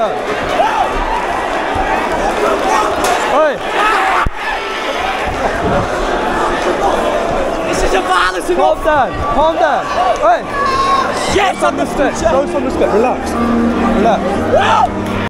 done. Oi. This is a violence enough. Calm down, calm down. Oi. Yes, Show some respect, show some respect. Relax. Relax.